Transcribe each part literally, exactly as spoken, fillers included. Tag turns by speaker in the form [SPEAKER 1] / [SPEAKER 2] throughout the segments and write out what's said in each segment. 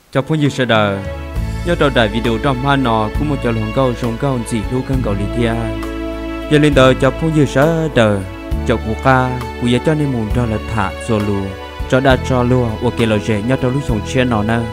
[SPEAKER 1] cho phun dư sơ đờ nhớ đầu đại video trong hoa nọ cũng một cho lòng câu sông câu gì lưu cân cầu lì thia giờ lên tờ cho phun dư sơ đờ cho cụ ca cụ giờ cho nên muốn cho là thả rồi lù cho đã cho luôn ok là dễ nhớ đầu lúc sống chuyện nọ nè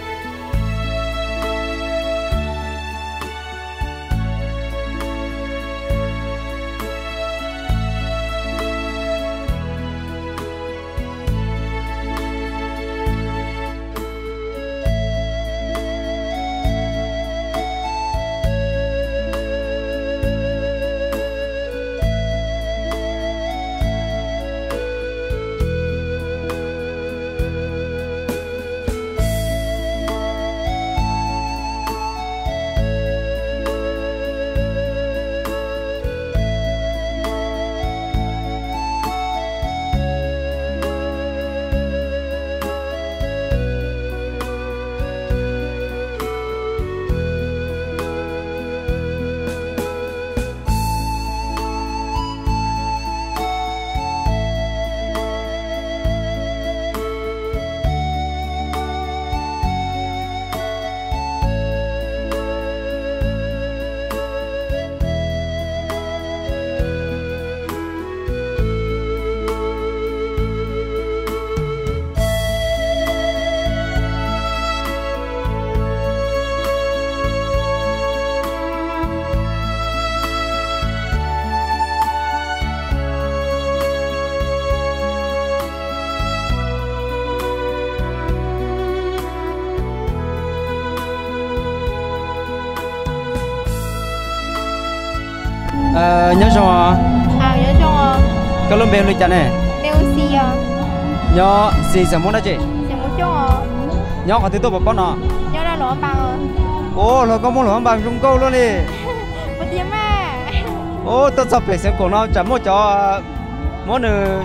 [SPEAKER 2] Ờ, nhớ xong à?
[SPEAKER 3] À, nhớ xong à?
[SPEAKER 2] Cái lông bèo lịch chả này?
[SPEAKER 3] Bèo xì à?
[SPEAKER 2] Nhớ xì sẽ muốn đó chị?
[SPEAKER 3] Sẽ muốn xong à?
[SPEAKER 2] Nhớ có thứ tôi bảo con nọ?
[SPEAKER 3] Nhớ ra lỗ bằng à?
[SPEAKER 2] Ồ, là có muốn lỗ bằng rung câu luôn đi.
[SPEAKER 3] Một tiếng mà.
[SPEAKER 2] Ồ, tôi sắp phải xem cổ nó chả mua cho món nữa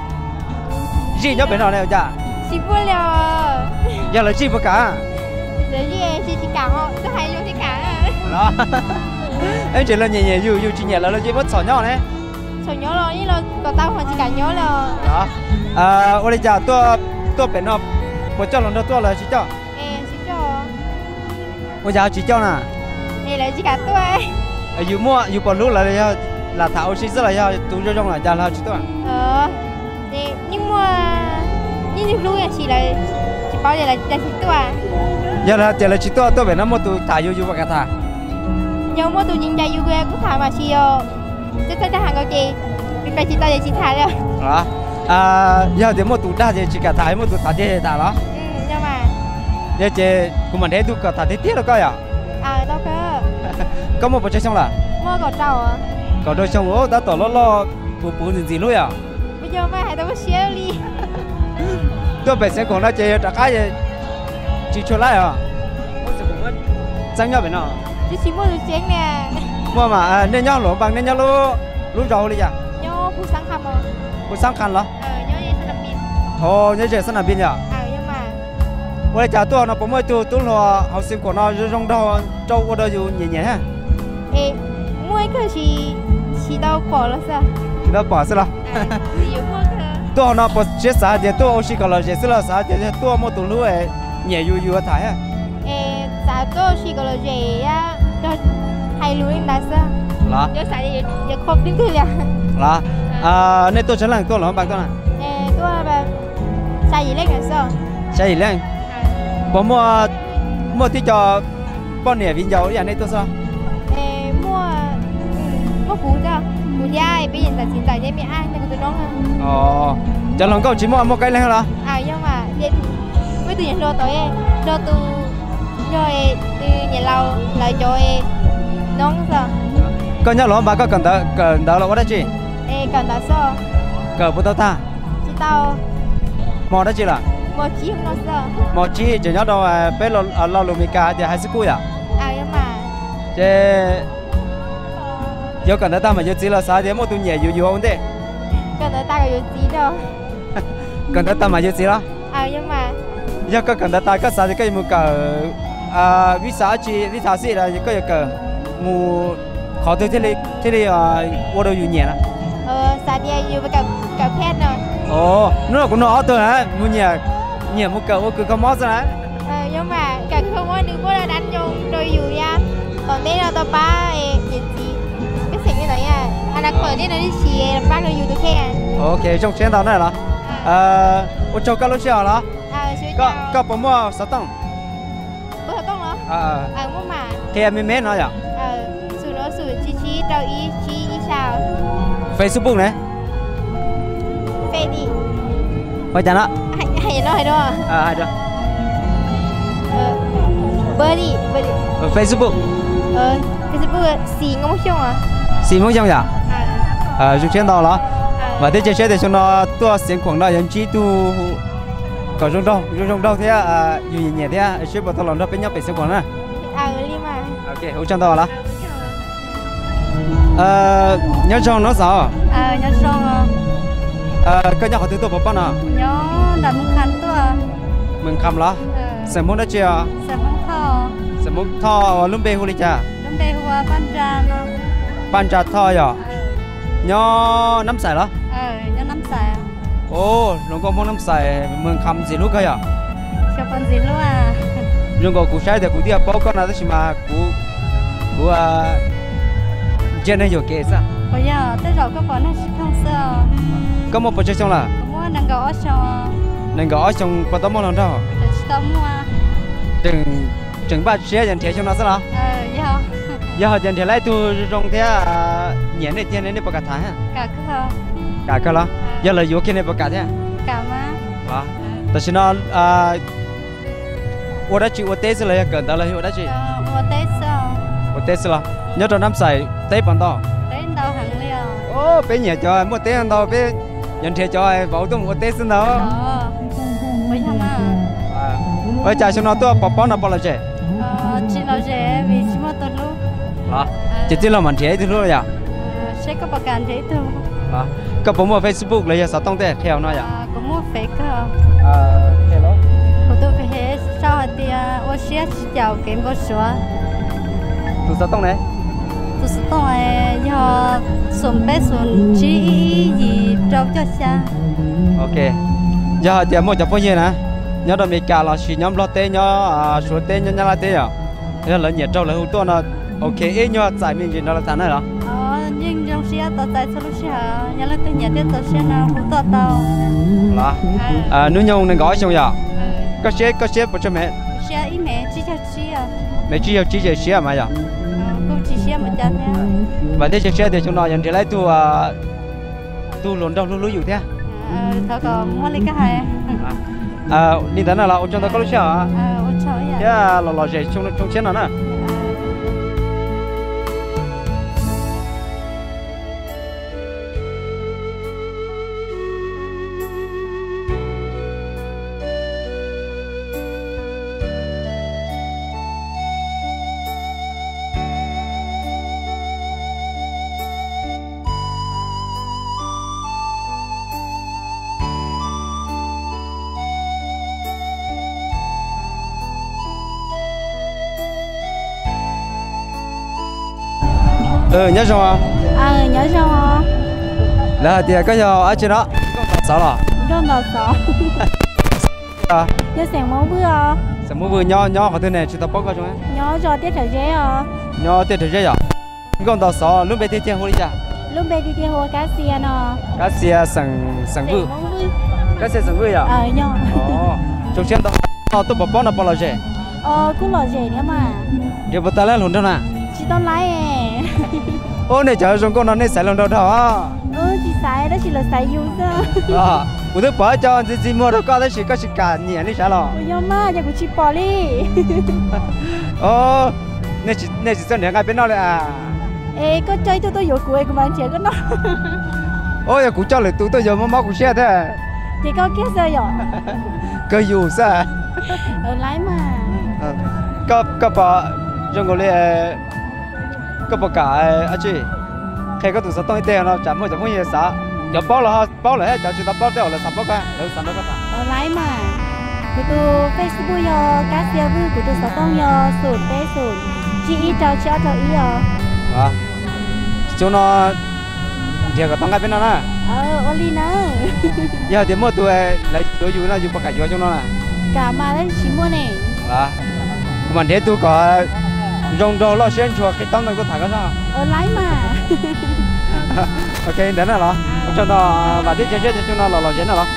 [SPEAKER 2] gì nhớ bên nào này chả?
[SPEAKER 3] Chị vui liều à?
[SPEAKER 2] Giờ là gì với cả?
[SPEAKER 3] Giờ gì chị chị cả họ, tôi hay dùng chị cả à?
[SPEAKER 2] Đó. Em chỉ là nhẹ nhẹ dù dù chỉ nhẹ là nó chỉ mất sỏi nhau này.
[SPEAKER 3] Sỏi nhớ rồi, nhưng là có tao họ chỉ cả nhớ là.
[SPEAKER 2] Đó. À, ôi giờ tôi tôi bên họ một cho lần đó tôi là chỉ cho.
[SPEAKER 3] Ê, chị cho.
[SPEAKER 2] Ôi giờ chỉ cho nè.
[SPEAKER 3] Ê, là chị cả tôi.
[SPEAKER 2] À, dù mua dù còn lúc là là thảo oxy rất là do tụi cho trong là giờ là chỉ tôi.
[SPEAKER 3] Ờ. Thì nhưng mà nhưng lúc này chỉ là chỉ bao giờ là là chị tôi à?
[SPEAKER 2] Giờ là giờ là chỉ tôi tôi bên nó mua tụi thả dù dù và cả thả.
[SPEAKER 3] Nhớ mua tụi nhìn chạy dù gue cũng thả mà chị ờ chắc chắn là hàng cầu chị vì phải chị ta để chị thả rồi.
[SPEAKER 2] Đó. À, giờ thì mua tụi đa thì chỉ cả thả mua tụi thả thì thả đó.
[SPEAKER 3] Ừ, nhưng mà.
[SPEAKER 2] Giờ chị cũng mình thấy tụi cả thả thì tiếc đâu coi à?
[SPEAKER 3] À, đâu cơ.
[SPEAKER 2] Có một bộ chơi xong là?
[SPEAKER 3] Mua cỏ trầu à?
[SPEAKER 2] Cỏ đôi xong ố đã tỏ lo lo bù bù gì gì luôn à?
[SPEAKER 3] Bây giờ mà hãy đâu có xéo đi.
[SPEAKER 2] Tôi phải sẽ còn nói chị trả cái gì chị cho lại à? Sáng nhau bên nào?
[SPEAKER 3] Chị chỉ mua được chén nè.
[SPEAKER 2] Mua mà à, nên nhau lỗ bằng nên nhau lỗ lỗ rau đi à?
[SPEAKER 3] Nhớ phụ sáng khăm à?
[SPEAKER 2] Phụ sáng khăn đó?
[SPEAKER 3] Ờ, nhớ vậy sân làm pin.
[SPEAKER 2] Ồ, nhớ vậy sân làm pin nhỉ?
[SPEAKER 3] Ờ, nhưng mà.
[SPEAKER 2] Ôi chả tôi nó bấm mới tôi tôi là học sinh của nó rong đâu trâu ở đây dù nhẹ nhẹ ha?
[SPEAKER 3] Ê, mua cái chỉ chỉ đâu bỏ là sao?
[SPEAKER 2] Chỉ đâu bỏ sao là?
[SPEAKER 3] À, chỉ mua cái.
[SPEAKER 2] Tôi nó bỏ chết sao thì tôi aussi còn là chết là sao thì tôi mua tụi lúa nhẹ yu yu thái ha?
[SPEAKER 3] Ê, sao tôi chỉ có là gì á? Cho hay lúa là sao?
[SPEAKER 2] Là?
[SPEAKER 3] Cho sao thì giờ không tính thứ là.
[SPEAKER 2] Là? À, nên tôi sẽ làm tôi là bằng tôi này.
[SPEAKER 3] Ê, tôi là sao gì lên là sao?
[SPEAKER 2] Sao gì lên? Bỏ mua mua thì cho bọn nè viên dầu vậy nên tôi sao?
[SPEAKER 3] Ê, mua mua củ ra, củ dai bây giờ là hiện tại đây mẹ ai nên tụi nó ha.
[SPEAKER 2] Ồ, cho lần câu chỉ mua một cái lên hả?
[SPEAKER 3] À, nhưng mà vậy với tụi nhận đồ tới đồ từ rồi từ nhà lâu lại cho nón sao?
[SPEAKER 2] Có nhớ lắm bà có cần đỡ cần đỡ là có đấy chị?
[SPEAKER 3] Ê, cần đã sao?
[SPEAKER 2] Cờ bút tao ta?
[SPEAKER 3] Chị tao
[SPEAKER 2] Mò đó chị là?
[SPEAKER 3] một chiếc nó sao?
[SPEAKER 2] Mò chi chỉ nhớ đâu bé lo lo lùm cả thì hai sức cùi à?
[SPEAKER 3] À, nhưng mà
[SPEAKER 2] Chứ giờ cần đỡ ta mà giờ chỉ là sao thì mua tụi nhẹ dù dù không thế?
[SPEAKER 3] cần đã ta có gì đâu.
[SPEAKER 2] Cần đỡ ta mà giờ chỉ là?
[SPEAKER 3] À, nhưng mà
[SPEAKER 2] Giờ có cần đỡ ta có sao thì cái mua cờ à vì sao chị vì sao gì là có cờ mua khó tôi thế này thế này à mua đồ dù nhẹ nè.
[SPEAKER 3] ờ sao đi như với cả cả phét nữa.
[SPEAKER 2] Ồ, nó cũng nó tôi hả? Mua nhẹ nhẹ mua cờ mua cờ có mót ra.
[SPEAKER 3] ờ nhưng mà cả không có đứa bố là đánh vô đôi dù nha còn đây là tao ba gì gì cái gì như vậy à anh đã khỏi đi nó đi xì ba đôi dù tôi khen
[SPEAKER 2] ok trong chuyến tàu này là ờ ô cho các lúc xưa là
[SPEAKER 3] ờ xưa
[SPEAKER 2] có
[SPEAKER 3] chào
[SPEAKER 2] có bấm mua sáu tông
[SPEAKER 3] bố thật tông đó
[SPEAKER 2] ờ
[SPEAKER 3] ờ mua mà
[SPEAKER 2] thì em mới nói à
[SPEAKER 3] ờ sủi đó sủi chi chi đâu ý chi ý sao
[SPEAKER 2] Facebook này
[SPEAKER 3] phê đi
[SPEAKER 2] hỏi chẳng đó
[SPEAKER 3] hay hay nó hay đó
[SPEAKER 2] à hay đó
[SPEAKER 3] ờ bơ đi bơ đi
[SPEAKER 2] Facebook
[SPEAKER 3] ờ Facebook xì ngông không à
[SPEAKER 2] xin không xong à
[SPEAKER 3] ờ
[SPEAKER 2] ờ trong chuyến tàu là và thế chơi thì cho nó tua xem khoảng nào dân trí tu có trong đâu trong đâu thế à dù nhẹ thế à chơi bộ tàu lòng đó bên nhau phải xem khoảng nào
[SPEAKER 3] ờ đi mà
[SPEAKER 2] ok hỗ trợ tàu là ờ nhớ trong nó sao
[SPEAKER 3] ờ nhớ xong à
[SPEAKER 2] ờ cái nhà họ tự tu bảo nào
[SPEAKER 3] nhớ đặt một khăn tua
[SPEAKER 2] mình cầm lá xem muốn đó chưa
[SPEAKER 3] xem không thò
[SPEAKER 2] xem muốn thò lúc bê huli cha
[SPEAKER 3] lúc bê hoa ban trà nó
[SPEAKER 2] ban trà thò giờ nhớ nắm sải đó
[SPEAKER 3] ờ nhớ nắm sải
[SPEAKER 2] ô nó có món nắm sải mình cầm gì lúc cái à
[SPEAKER 3] cho con gì luôn à
[SPEAKER 2] nhưng có cú sai thì cú đi bảo con nào đó mà cú cú à trên này nhiều kệ sao
[SPEAKER 3] bây giờ tới rồi các bạn nó không sợ
[SPEAKER 2] có một project xong là
[SPEAKER 3] mua đang gõ cho
[SPEAKER 2] nên gõ trong qua tấm món lần đó
[SPEAKER 3] tấm mua
[SPEAKER 2] chừng chừng ba chia dần thế trong nó sao nào
[SPEAKER 3] ờ giờ
[SPEAKER 2] giờ họ dần thế lại tu trong thế nhện này tiền này để bạc cả tháng
[SPEAKER 3] cả cơ
[SPEAKER 2] cả cái đó giờ là vô kia này bạc cả thế
[SPEAKER 3] cả má
[SPEAKER 2] àแต่ฉันอ่ะวันนั้นจีวันเตสเลยเกินแต่เลยวันนั้นจี
[SPEAKER 3] mua tết sao
[SPEAKER 2] วันเตสละnhớ cho nămใส่เตปันต่อ
[SPEAKER 3] đến đâu hẳn liền
[SPEAKER 2] โอ้เป็นเนี่ยจอยมัวเตปันต่อเป็นยันเทียจอยบอกตุ้มวันเตสเนาะ
[SPEAKER 3] ờ mấy thằng à
[SPEAKER 2] เออจ่ายฉันเอาตัวปอปอน่ะปอละเจ
[SPEAKER 3] ờ chị nói dễ vì chỉ mua tốt lúc
[SPEAKER 2] เหรอจิตที่เรามันเทียที่รู้เลยอ่ะ
[SPEAKER 3] sẽ có bạc cản thế thôi
[SPEAKER 2] เหรอก็ผมว่า Facebook เลยจะต้องแต่แถวหน่อยอ่ะ
[SPEAKER 3] có mua fake cơ
[SPEAKER 2] เออแถวแล้ว
[SPEAKER 3] cô tôi phải hết sau thì ô xe chào kiếm có số
[SPEAKER 2] ตัวจะต้องไหน
[SPEAKER 3] tôi sẽ tôi giờ sum bé sum chỉ gì trâu cho xa
[SPEAKER 2] โอเคgiờเดี๋ยวมั่วจะพูดยังนะnhớ đó mình cả là chỉ nhóm lo tê nhớ à số tê nhớ nhớ là tê à thế là nhiệt trâu là hữuตัวnó ok ấy nhớ giải mình gì nó là thằng này đó
[SPEAKER 3] ờ nhưng trong xe tao tại sao lúc xe nhớ là cái nhà tết tao xe nào cũng tao tao
[SPEAKER 2] là à nếu nhung nên gói xong giờ có xe có xe của cho mẹ
[SPEAKER 3] xe ý mẹ chỉ cho chị à
[SPEAKER 2] mẹ chỉ cho chỉ cho xe mà giờ
[SPEAKER 3] cô chỉ xe một chân nha
[SPEAKER 2] và thế xe thì chúng nó nhận thì lấy tu à tu lồn đâu lú lúอยู่thế
[SPEAKER 3] ờ tao còn mua lấy cái hai
[SPEAKER 2] à đi tới nào là ông trong đó có lúc xe à
[SPEAKER 3] ờ ô cháu vậy
[SPEAKER 2] thế à lò lò dễ trong trong xe nào nè ừ nhớ rồi à
[SPEAKER 3] ờ nhớ rồi
[SPEAKER 2] là thì có giờ ở trên đó sao rồi
[SPEAKER 3] đó là sao
[SPEAKER 2] à
[SPEAKER 3] nhớ xem món bữa
[SPEAKER 2] sẽ mua vừa nho nho có thứ này chúng ta bóc qua chúng ấy
[SPEAKER 3] nhớ cho tiết thời gian à
[SPEAKER 2] nho tiệt thời gian con tàu sò lúc bé tiệt tiệt hôi đi chả
[SPEAKER 3] lúc bé đi theo cá xe nó
[SPEAKER 2] cá xe sừng sừng vư cá xe sừng vư à
[SPEAKER 3] ờ nhớ
[SPEAKER 2] ồ trong xe tàu tàu tôi bóc nó bóc là gì
[SPEAKER 3] ờ cũng là gì nữa mà
[SPEAKER 2] điều bắt tay lên luôn đâu nè
[SPEAKER 3] chị tao lái
[SPEAKER 2] ô này chờ trong con nó nên xài lần đầu đó
[SPEAKER 3] ừ chị xài đó chỉ là xài dùng thôi
[SPEAKER 2] à tôi thức bỏ cho chị chị mua được có đấy chỉ có chỉ cả nhẹ đi xài lo
[SPEAKER 3] ôi mà giờ của chị bỏ đi
[SPEAKER 2] ô nên chỉ nên chỉ xem để ngay bên đóเลยà
[SPEAKER 3] ê có chơi tôi tôi dụ của của bạn chị có nó
[SPEAKER 2] ôi giờ cũng cho lại tôi tôi giờ mới máu cũng xe thế
[SPEAKER 3] chị có kia sao vậy
[SPEAKER 2] cơ dù sao
[SPEAKER 3] ừ lái mà
[SPEAKER 2] có có bỏ trong cái này có bỏ cả à chị khi có tụi sao tôi tiền nó chẳng mua chẳng mua gì sao giờ bao là bao là hết giờ chúng ta bao đều là sắm bao cả đều sắm bao cả
[SPEAKER 3] ừ lái mà của tôi Facebook yo cá xe vui của tôi sao tông yo sụt té sụt chị cho cho cho ý yo
[SPEAKER 2] à chúng nó thì có tăng cái bên đó nè
[SPEAKER 3] ờ oli nữa
[SPEAKER 2] giờ thì mua tụi lại tụi dù nó dù bao cả dù cho nó nè
[SPEAKER 3] cả mà đấy chỉ mua này
[SPEAKER 2] à mà thế tôi có dùng đồ lo xuyên chuột cái tông này có thằng cái sao
[SPEAKER 3] Ờ lái mà.
[SPEAKER 2] ok đến rồi đó cho nó và tiếp chơi chơi cho nó lo lo xuyên rồi đó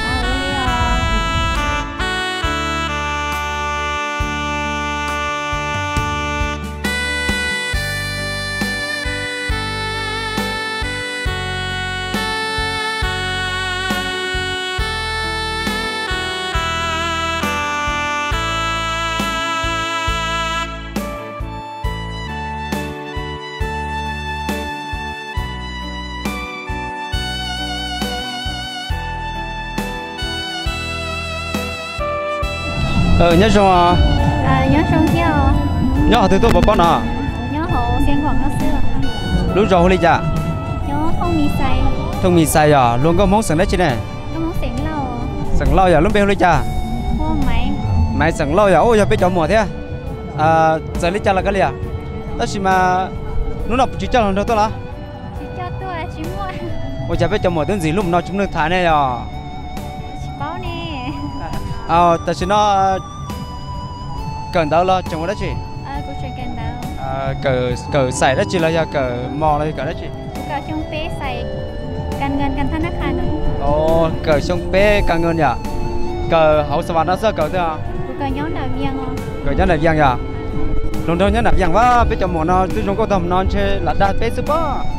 [SPEAKER 2] ờ nhớ xong à
[SPEAKER 3] À nhớ xong theo.
[SPEAKER 2] nhớ họ từ tôi bảo con à
[SPEAKER 3] Nhớ hộ xem khoảng nó xưa.
[SPEAKER 2] lúc rồi đi chả
[SPEAKER 3] Nhớ không mì xay.
[SPEAKER 2] thông mì xài à luôn có món sẵn đấy chứ này
[SPEAKER 3] Nó muốn xỉn lâu.
[SPEAKER 2] sẵn lâu à lúc bên đi chả
[SPEAKER 3] Mua máy.
[SPEAKER 2] mày sẵn lâu à ôi giờ biết chọn mùa thế à à giờ đi chả là cái gì à đó chỉ mà lúc nào chỉ cho lần đầu tôi là
[SPEAKER 3] Chỉ cho tôi là chỉ mua.
[SPEAKER 2] ôi giờ biết chọn mùa tiếng gì lúc nào chúng nó thả này à
[SPEAKER 3] Chỉ báo nè.
[SPEAKER 2] à tại vì nó cần đâu lo chồng đó chị
[SPEAKER 3] À cô chuyện cần đâu.
[SPEAKER 2] à cờ cờ xài đó chị là giờ cờ mò là cờ đó chị
[SPEAKER 3] Có trong bé xài cần ngân cần thắt nát khai nữa.
[SPEAKER 2] ồ cờ sông bé càng ngân nhỉ cờ hậu sờ vào nó sơ cờ thế à
[SPEAKER 3] Cô có nhớ đầu viên không?
[SPEAKER 2] cờ nhớ là giang nhỉ lần đầu nhớ là giang quá biết chọn mùa nó tôi dùng có tầm non chơi là đa bé super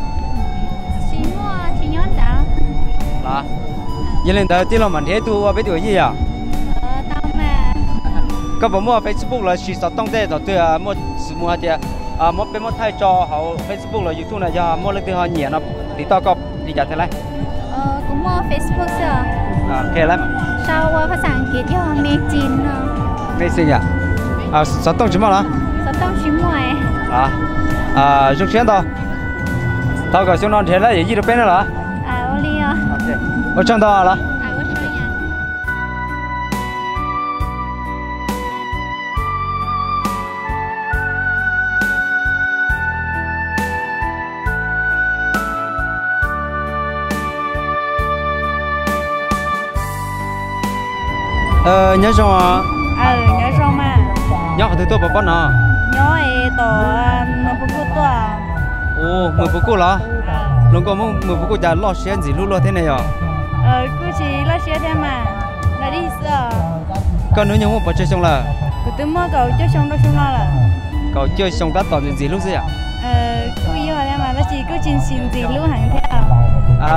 [SPEAKER 3] Chỉ mua chỉ nhớ đâu.
[SPEAKER 2] là vậy nên tới tí lo mình thế tu biết tuổi gì à
[SPEAKER 3] Ờ tao mà.
[SPEAKER 2] có bộ mua Facebook là chỉ sợ tông thế rồi tôi à mua mua thì à mua bên mua thay cho họ Facebook là YouTube này giờ mua lên từ họ nhẹ nó thì tao có đi chặt thế này
[SPEAKER 3] Ờ cũng mua Facebook sao?
[SPEAKER 2] à thế lắm
[SPEAKER 3] Sau qua phát sản kỹ cho mê chín.
[SPEAKER 2] ngay sinh à à sợ tông chỉ mua đó
[SPEAKER 3] Sao tao chỉ mua ấy?
[SPEAKER 2] à à dùng tiền đâu tao có dùng non thế là gì được bên đó là
[SPEAKER 3] À ô li à.
[SPEAKER 2] ok ở trong đó là
[SPEAKER 3] À ô chơi nha.
[SPEAKER 2] ờ nhớ xong à
[SPEAKER 3] Ờ nhớ xong mà.
[SPEAKER 2] nhớ thì tôi bảo con nào
[SPEAKER 3] Nhớ ấy tổ nó cũng có tổ.
[SPEAKER 2] ồ mười phút cô là luôn có mong mười phút cô trả lo xe gì luôn lo thế này à
[SPEAKER 3] Ờ cứ chỉ lo xe thêm mà. Là đi sợ.
[SPEAKER 2] con nếu như muốn bỏ chơi xong là
[SPEAKER 3] Cứ tôi mua cậu cho xong đâu xong lo là.
[SPEAKER 2] cậu chơi xong đã tỏ gì lúc gì à
[SPEAKER 3] Ờ cứ yêu thêm mà nó chỉ cứ chín xin gì lưu hàng theo.
[SPEAKER 2] à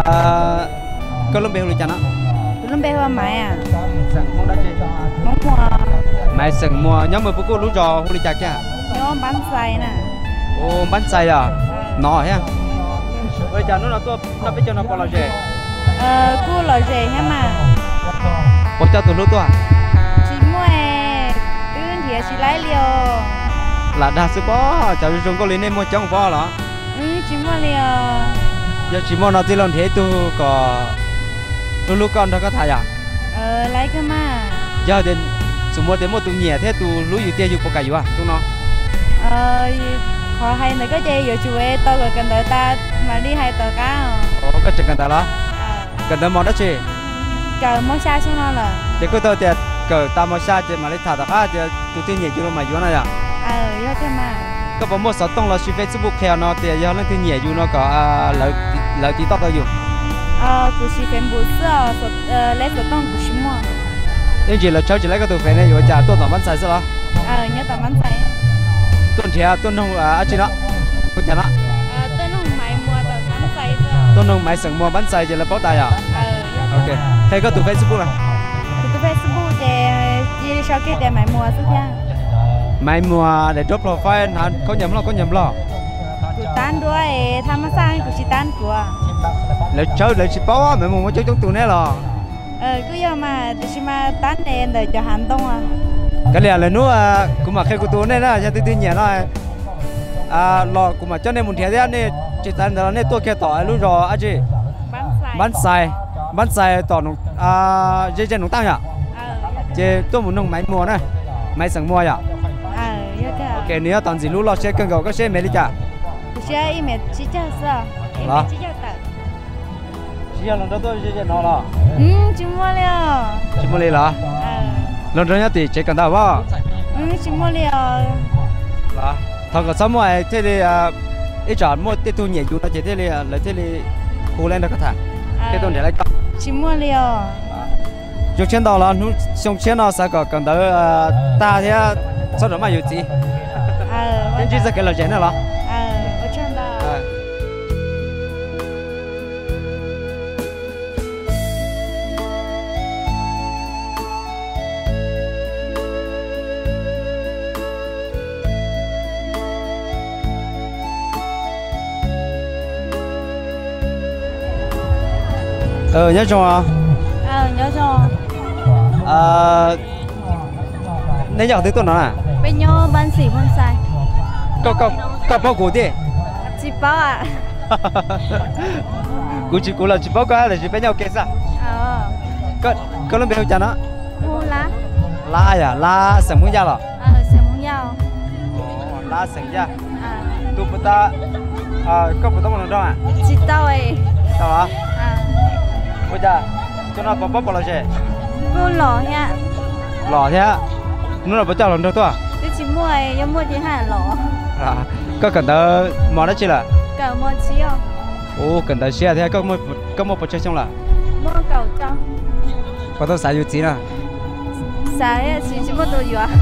[SPEAKER 2] con lúc bé lúc chán á
[SPEAKER 3] Tôi lúc bé hoa máy à.
[SPEAKER 2] sẵn không đã chơi
[SPEAKER 3] Mong mua.
[SPEAKER 2] mày sẵn mua nhóm mười phút cô lúc trò hôm đi chả kia
[SPEAKER 3] Nhớ bán xài nè.
[SPEAKER 2] ồ bắn say à nó hả bây giờ nó là tôi nó biết cho nó bao lâu rồi
[SPEAKER 3] Ờ cô lo rẻ hết mà.
[SPEAKER 2] bỏ cho tôi lúc tôi à
[SPEAKER 3] Chỉ mua ấy. Tương thì chỉ lấy liều.
[SPEAKER 2] là đa số có cháu dùng có lấy nên mua chống bao đó
[SPEAKER 3] Ừ chỉ mua liều.
[SPEAKER 2] giờ chỉ mua nó chỉ lần thế tôi có tôi lúc con đó có thải à
[SPEAKER 3] Ờ lấy cơ mà.
[SPEAKER 2] giờ đến số mua đến một tụ nhẹ thế tụ lúaอยู่ tiền อยู่ có cái gì à chúng nó
[SPEAKER 3] Ờ khó hay nữa cái gì giờ chú ấy tao rồi cần đợi ta mà đi hay tao cá.
[SPEAKER 2] ồ có chừng cần ta đó
[SPEAKER 3] Ờ
[SPEAKER 2] cần ta mò đó chứ
[SPEAKER 3] chờ mua xa xuống nó là.
[SPEAKER 2] thì cứ tôi thì cờ ta mò xa chứ mà lấy thả ta khác thì tụ tiền nhẹ chứ mà vô này à
[SPEAKER 3] Ờ do thế mà.
[SPEAKER 2] có bộ mua sáu tông là trên Facebook theo nó thì giờ lên tiền nhẹ chứ nó có lợi lợi tí tao tao dùng
[SPEAKER 3] Ờ cụ chỉ phải bù sữa ờ lấy sữa tông cụ chỉ mua.
[SPEAKER 2] nhưng chỉ là cháu chỉ lấy cái tụ phèn này rồi trả tôi tao bán sai sao
[SPEAKER 3] Ờ nhớ tao bán xài.
[SPEAKER 2] tuần thì tuần không à chị đó có chả đó
[SPEAKER 3] Ờ tôi nó mày mua tao bán xài sao.
[SPEAKER 2] tuần không máy sừng mua bán sai chỉ là báo tài à
[SPEAKER 3] Ờ
[SPEAKER 2] ok thấy có tụ Facebook này
[SPEAKER 3] tụi tôi Facebook để đi sau kia để mày mua sức nha.
[SPEAKER 2] máy mua để drop profile hả có nhầm lo có nhầm lo
[SPEAKER 3] Cụ tan đuôi tham gia sang cụ chỉ tan của.
[SPEAKER 2] lấy chơi lấy chỉ báo á mẹ mua chơi trong tụ này là
[SPEAKER 3] Ờ cứ giờ mà chỉ mà tan đèn để cho hành động à.
[SPEAKER 2] cái này là nó à cũng mà khi của tụ này là cho tôi tin nhẹ rồi à lo cũng mà cho nên một thế đấy này chỉ tan đó này tôi kia tỏi luôn rồi à chị
[SPEAKER 3] Bán xài.
[SPEAKER 2] bán sai bán sai tỏ nó à dây chân nó tăng nhỉ
[SPEAKER 3] Ờ
[SPEAKER 2] chị tôi muốn nông máy mua này máy sừng mua nhỉ
[SPEAKER 3] ờ do thế.
[SPEAKER 2] ok nếu toàn gì lúc lo xe cân cầu có xe mẹ đi chả
[SPEAKER 3] Cụ sẽ im mẹ chỉ cho sao. Im mẹ chỉ cho tao.
[SPEAKER 2] chỉ là lần đó tôi chỉ nó là
[SPEAKER 3] Ừ chỉ mua liều.
[SPEAKER 2] chỉ mua lấy là
[SPEAKER 3] Ờ
[SPEAKER 2] lần đó nhá thì chỉ cần tao vào
[SPEAKER 3] ừ chỉ mua liền
[SPEAKER 2] là thằng có sao mua thế thì ít chọn mua tết tu nhẹ chúng ta chỉ thế thì lấy thế thì cô lên được cái thằng tết tu nhẹ lại
[SPEAKER 3] chỉ mua liền
[SPEAKER 2] dùng钱到了，侬用钱了啥个跟到大天做什么有钱？
[SPEAKER 3] 呃，
[SPEAKER 2] 人就是给了钱的了。
[SPEAKER 3] 呃，我知道。
[SPEAKER 2] 呃，nhớ chung à?
[SPEAKER 3] Ờ, nhớ chung.
[SPEAKER 2] À, nãy giờ tới tuần nào à?
[SPEAKER 3] Bên nhau ban sĩ con sai.
[SPEAKER 2] Có có có bao củ đi?
[SPEAKER 3] Chỉ bao à?
[SPEAKER 2] Củ chỉ củ là chỉ bao cái là chỉ bên nhau kia sao?
[SPEAKER 3] Ờ.
[SPEAKER 2] Có có lần bên nhau nó?
[SPEAKER 3] Mua lá.
[SPEAKER 2] Lá à, lá sừng muốn ra rồi.
[SPEAKER 3] Ờ, sừng muốn giao.
[SPEAKER 2] Ồ, lá sừng ra.
[SPEAKER 3] À.
[SPEAKER 2] Tu bữa ta, à, có bữa ta một lần đâu à?
[SPEAKER 3] Chỉ tao ấy.
[SPEAKER 2] Tao à?
[SPEAKER 3] À.
[SPEAKER 2] Bây giờ, cho nó bỏ bỏ bỏ là gì?
[SPEAKER 3] Mua lỏ nha.
[SPEAKER 2] Lỏ thế á? Nó là bữa chào lần đâu tôi?
[SPEAKER 3] Tôi chỉ mua ấy, em mua chỉ hai lỏ.
[SPEAKER 2] À, có cần tớ mò đó chi là?
[SPEAKER 3] Cậu mua chi không?
[SPEAKER 2] Ồ, cần tớ xe thế có mua có mua bữa chơi xong là?
[SPEAKER 3] Mua cậu cho.
[SPEAKER 2] Có tớ xài nhiều tiền à?
[SPEAKER 3] Xài chỉ chỉ mua đồ gì à?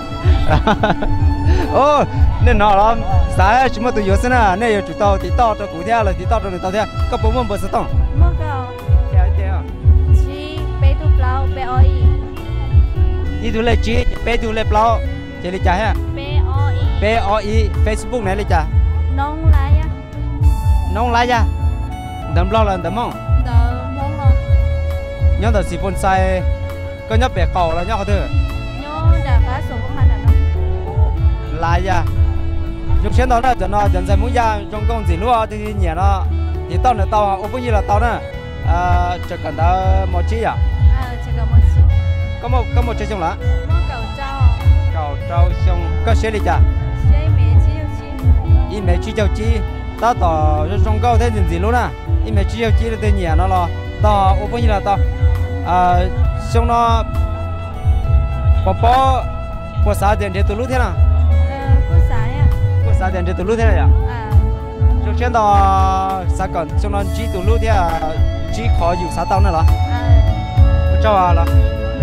[SPEAKER 2] Ồ, nên nó là xài chỉ mua đồ gì xin à? Nên chủ tao thì tao cho cụ thể là thì tao cho người tao thế. Có bộ môn bữa sẽ tông?
[SPEAKER 3] Mua cậu.
[SPEAKER 2] Thế thế à?
[SPEAKER 3] Chi bé tu plau bé oi.
[SPEAKER 2] Đi tu lấy chi, bé tu lấy plau, chỉ lấy trả ha?
[SPEAKER 3] Bé oi.
[SPEAKER 2] Bé oi, Facebook này lấy trả.
[SPEAKER 3] Nông lá ya.
[SPEAKER 2] Nông lá ya. Đâm plau là đâm mông.
[SPEAKER 3] Đâm mông không?
[SPEAKER 2] Nhớ tờ xì phun sai, có nhớ bé cầu là nhớ có thứ.
[SPEAKER 3] Nhớ đã phá số của mình rồi.
[SPEAKER 2] Lá ya. Lúc trước đó là nó dần dần muốn ra trong công gì luôn thì nhẹ nó thì tao là tao, ô bao nhiêu là tao nè, à chỉ cần tao một chi à?
[SPEAKER 3] À chỉ cần một chi.
[SPEAKER 2] Có một có một chi xong là?
[SPEAKER 3] Mua cậu trao.
[SPEAKER 2] Cậu trao xong có xe đi chả?
[SPEAKER 3] Xe mẹ chi đâu chi?
[SPEAKER 2] Ý mẹ chi châu chi, tao tao trong câu thế gì luôn à? Ý mẹ chi châu chi là từ nhẹ nó lo, tao ô bao nhiêu là tao, à xong nó bỏ bỏ bỏ xả tiền để tụi lúc thế nào?
[SPEAKER 3] Ờ, cô xài à?
[SPEAKER 2] Bỏ xả tiền để tụi lúc thế này à?
[SPEAKER 3] À.
[SPEAKER 2] Lúc trước đó sao còn xong nó chỉ tụi lúc thế à? Chỉ khó dùng xả tao nữa là?
[SPEAKER 3] À.
[SPEAKER 2] Cho à là?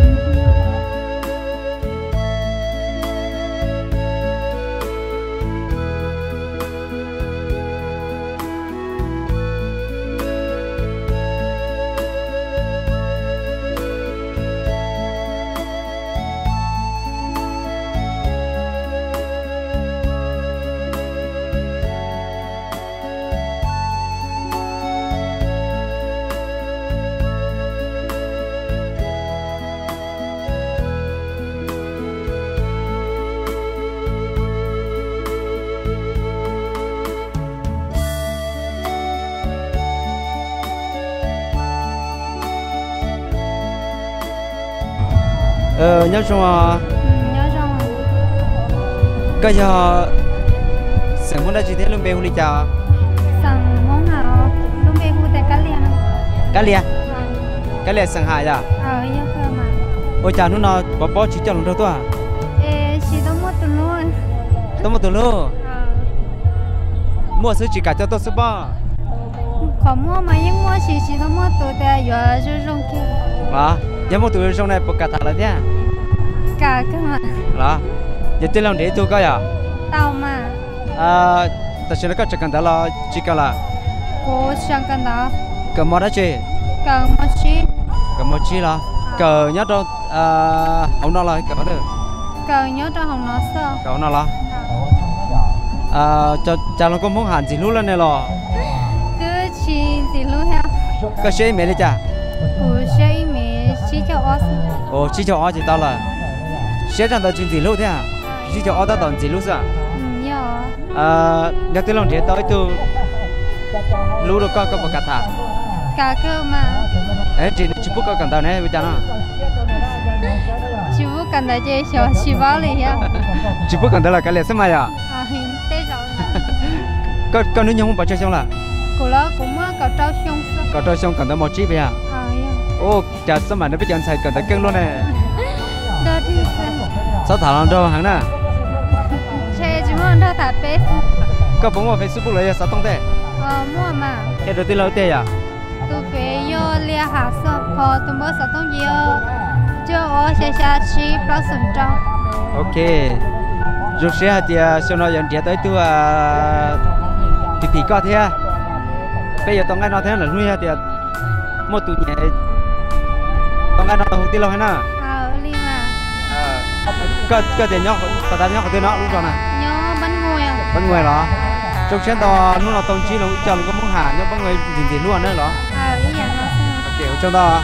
[SPEAKER 2] Ờ, nhớ chung à?
[SPEAKER 3] Ừ, nhớ chung à.
[SPEAKER 2] Cái giờ sáng muốn ra chỉ thế luôn bé huli chào.
[SPEAKER 3] Sáng món hảo lúc bé huli tại cá liền.
[SPEAKER 2] Cá liền?
[SPEAKER 3] À.
[SPEAKER 2] Cá liền sáng hải à?
[SPEAKER 3] Ờ, nhớ cơ mà.
[SPEAKER 2] Ôi chào nó nó bỏ bỏ chỉ cho lần đầu thôi à?
[SPEAKER 3] Ê, chỉ tao mua từ luôn.
[SPEAKER 2] Tao mua từ luôn.
[SPEAKER 3] Ờ.
[SPEAKER 2] Mua số chỉ cả cho tôi số bao.
[SPEAKER 3] Khó mua mà nhưng mua chỉ chỉ tao mua từ tại giờ rồi rong kia.
[SPEAKER 2] À, giờ mua từ trong này bọc cả thằng là thế à?
[SPEAKER 3] Cả cơ mà.
[SPEAKER 2] Là, giờ tên lòng để tôi coi à?
[SPEAKER 3] Tao mà.
[SPEAKER 2] À, ta sẽ nói cái chuyện đó là chỉ cả là.
[SPEAKER 3] Cô sang cái đó.
[SPEAKER 2] Cầm mua đó chứ?
[SPEAKER 3] Cầm mua chi?
[SPEAKER 2] Cầm mua chi là? Cờ nhớ đâu? À, ông nó là cái đó được.
[SPEAKER 3] Cờ nhớ trong hồng nó sao?
[SPEAKER 2] Cờ nó là? À, cho cho nó có muốn hàng gì luôn này lo?
[SPEAKER 3] Cứ chỉ gì luôn hả?
[SPEAKER 2] Cái xe mẹ đi chả?
[SPEAKER 3] Ủa xe mẹ chỉ cho ó.
[SPEAKER 2] Ồ, chỉ cho ó thì tao là xe rằng tao chuyện gì luôn thế à? Chỉ cho ó tao toàn gì luôn sao?
[SPEAKER 3] Ừ, nhớ.
[SPEAKER 2] À, nhớ tới lòng thế tới từ lú được có có một cả thả.
[SPEAKER 3] Cả cơ mà.
[SPEAKER 2] Ấy chỉ chỉ bút có cần tao này bây giờ nó.
[SPEAKER 3] Chỉ bút cần tao chơi xíu xíu bao lì hả?
[SPEAKER 2] Chỉ bút cần tao là cái lẽ xem mày à?
[SPEAKER 3] À, hình tê rồi.
[SPEAKER 2] Có có nữ nhân không bảo chơi xong là?
[SPEAKER 3] Cô lo cũng mua cậu trâu xong sao?
[SPEAKER 2] Cậu trâu xong cần tao một chi bây giờ.
[SPEAKER 3] À, yeah.
[SPEAKER 2] Ô, chả sao mà nó biết chọn xài cần tao cưng luôn này.
[SPEAKER 3] Đó thì sao?
[SPEAKER 2] sao thả lòng đâu hàng nè
[SPEAKER 3] chơi chỉ muốn thao thả bếp
[SPEAKER 2] có bóng vào Facebook lấy sao tông thế
[SPEAKER 3] ờ mua mà
[SPEAKER 2] cái đầu tiên lâu tê à
[SPEAKER 3] tôi phải vô lia hạt sơ phò tôi mới sao tông gì cho ở xe xa chi plus sừng trâu
[SPEAKER 2] ok rồi sẽ hạt tiền sau đó nhận tiền tới tôi à thì thì có thế bây giờ tông ngay nó thế là nuôi hạt tiền một tụi nhẹ tông ngay nó hụt tiền lâu hay nào
[SPEAKER 3] ờ li mà
[SPEAKER 2] có có tiền nhóc có tiền nhóc có tiền nó lúc rồi nè
[SPEAKER 3] nhớ bánh ngồi à
[SPEAKER 2] bánh ngồi đó trong xe to nó là tông chi là cho nó có món hàng cho bánh ngồi tiền tiền luôn nữa đó
[SPEAKER 3] ờ ý rằng nó
[SPEAKER 2] kiểu trong đó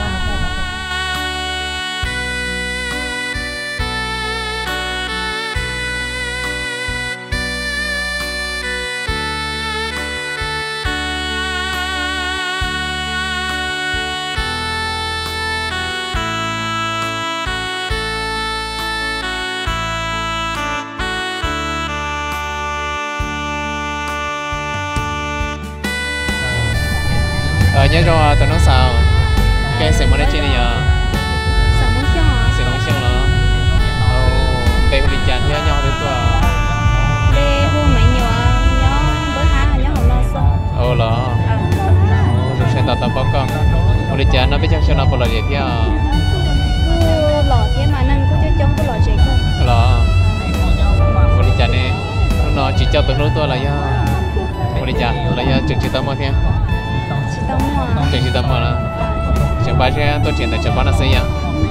[SPEAKER 4] ờ nhớ rồi tao nói sao cái sự mà nó chỉ là
[SPEAKER 3] sợ muốn xong à
[SPEAKER 4] sự muốn xong là ờ về một lịch trình theo nhau đến tuổi
[SPEAKER 3] để vô mấy nhiều nhớ bữa tháng nhớ không lo sợ
[SPEAKER 4] ờ là rồi sẽ tao tao báo con một lịch trình nó biết chắc sẽ nó bao giờ vậy theo
[SPEAKER 3] cứ lò thế mà nâng cứ cho chống cứ lò chạy thôi
[SPEAKER 4] là một lịch trình này nó chỉ cho từng lúc tôi là do một lịch trình là do trực chỉ tao mua theo
[SPEAKER 3] chỉ tao mua
[SPEAKER 4] trực chỉ tao mua là chẳng bao giờ tôi chuyển tới chẳng bao nó xây à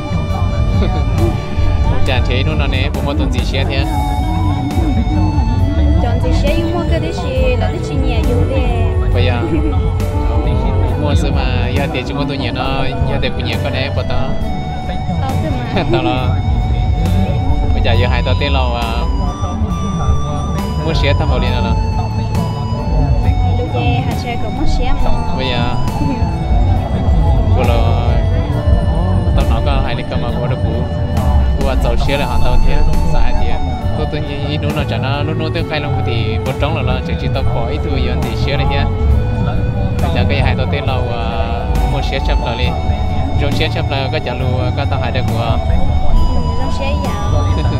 [SPEAKER 4] chẳng thế nó nó này bố mua tuần gì xe thế
[SPEAKER 3] chọn gì xe mua cái đấy chỉ là cái chỉ nhẹ yêu đấy
[SPEAKER 4] bây giờ mua sớm mà giờ tiền chúng tôi nhẹ nó giờ tiền của nhẹ con này bắt tao
[SPEAKER 3] tao thế mà
[SPEAKER 4] tao là bây giờ giờ hai tao tên là mua xe thăm vào đi nào
[SPEAKER 3] lúc về hai xe cũng mất xe mà
[SPEAKER 4] bây giờ cô là tao nói có hai lịch mà cô đã cũ cô ăn dầu xe là hoàn tao thế sai thì tôi tôi nghĩ nó chẳng nó nó nó tôi khai lòng thì một trong là là chỉ chỉ tao có ít thôi giờ thì xe này thế bây giờ cái hai tao tên là mua xe chấp lại đi rồi xe chấp là có trả luôn có tao hai được của
[SPEAKER 3] trong xe giàu